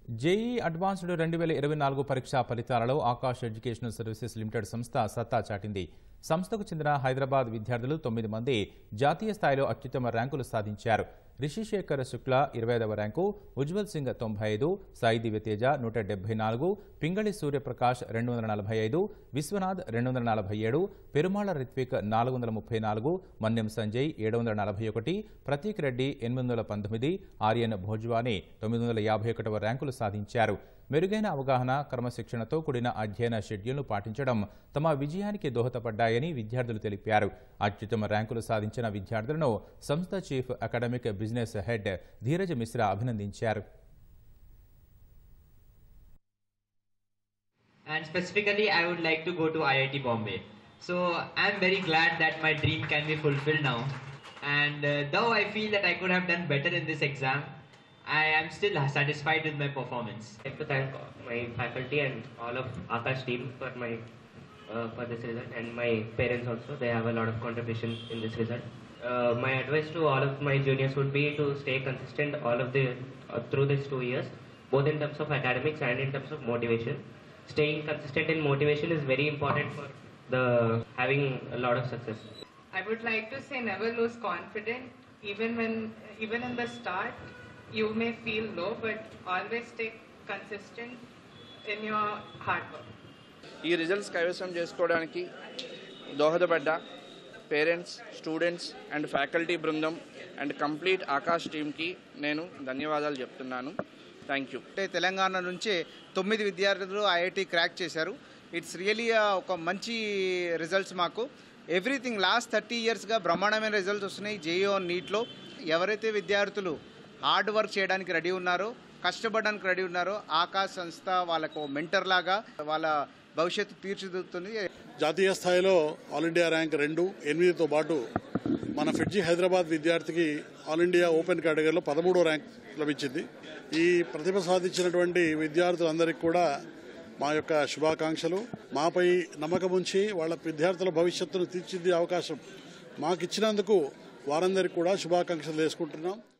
JEE advanced 2024 పరీక్షా ఫలితాలలో Akash educational services limited సంస్థ సత్తా చాటింది. సంస్థకు చెందిన హైదరాబాద్ విద్యార్థులు 9 మంది జాతీయ స్థాయిలో అత్యుత్తమ ర్యాంకులు సాధించారు. రిషిశేఖర్ శుక్ల 25వ ర్యాంకు, ఉజ్వల్ సింగ్ 95, సాయి దివ్యతేజ 174, పింగళి సూర్యప్రకాష్ 245, విశ్వనాథ్ 247, పెరుమాళ రిత్విక్ 434, మన్యం సంజయ్ 741, ప్రతీక్ రెడ్డి 819, ఆర్యన్ భోజ్వాని 951వ ర్యాంకులు సాధించారు. మెరుగైన అవగాహన, క్రమశిక్షణతో కూడిన అధ్యయన షెడ్యూల్ను పాటించడం తమ విజయానికి దోహదపడ్డాయని విద్యార్థులు తెలిపారు. అత్యుత్తమ ర్యాంకులు సాధించిన విద్యార్థులను సంస్థ chief academic business head Dheeraj Mishra అభినందించారు. And specifically, I would like to go to IIT Bombay. So I'm very glad that my dream can be fulfilled now. And though I feel that I could have done better in this exam, I am still satisfied with my performance. I'd like to thank my faculty and all of Akash team for this result, and my parents also. They have a lot of contribution in this result. My advice to all of my juniors would be to stay consistent through these 2 years, both in terms of academics and in terms of motivation. Staying consistent in motivation is very important for having a lot of success. I would like to say never lose confidence, even in the start you may feel low, but always stay consistent in your hard work. ఈ results కైవసం చేసుకోవడానికి దోహదపడ్డ parents, students and faculty బృందం and complete Aakash టీమ్కి నేను ధన్యవాదాలు చెప్తున్నాను. Thank you. Telangana నుంచి 9 విద్యార్థులు ఐఐటి క్రాక్ చేశారు. ఇట్స్ రియలీ ఒక మంచి రిజల్ట్స్ మాకు. ఎవ్రీథింగ్ లాస్ట్ 30 ఇయర్స్గా బ్రహ్మాండమైన రిజల్ట్స్ వస్తున్నాయి. జేఈఓ నీట్లో ఎవరైతే విద్యార్థులు హార్డ్ వర్క్ చేయడానికి రెడీ ఉన్నారో, కష్టపడడానికి రెడీ ఉన్నారో, ఆకాష్ సంస్థ వాళ్ళకు మెంటర్ లాగా వాళ్ళ భవిష్యత్తు తీర్చిదిద్దుతుంది. జాతీయ స్థాయిలో ఆల్ ఇండియా ర్యాంక్ 2, 8తో పాటు మన ఫిడ్జీ హైదరాబాద్ విద్యార్థికి ఆల్ ఇండియా ఓపెన్ కేటగిరీలో 13వ ర్యాంక్ లభించింది. ఈ ప్రతిభ సాధించినటువంటి విద్యార్థులందరికీ కూడా మా యొక్క శుభాకాంక్షలు. మాపై నమ్మకం ఉంచి వాళ్ళ విద్యార్థుల భవిష్యత్తును తీర్చిదిద్దే అవకాశం మాకిచ్చినందుకు వారందరికీ కూడా శుభాకాంక్షలు చేసుకుంటున్నాం.